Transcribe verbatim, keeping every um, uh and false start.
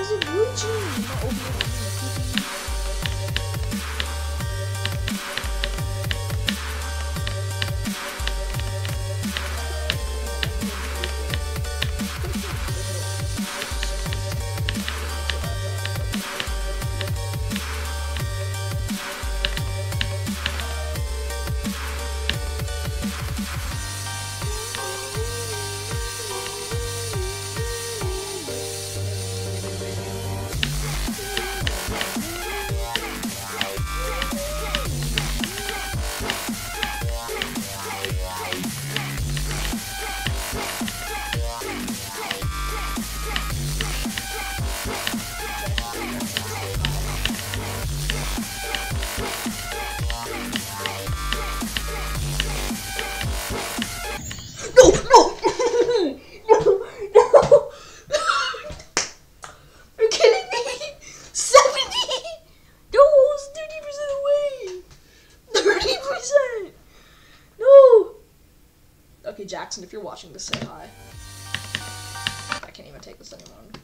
was it glitching? Not opening it. No, no, no, no. You're kidding me? seventy? No, I was thirty percent away. thirty percent. No. Okay, Jackson, if you're watching this, say hi. I can't even take this anymore.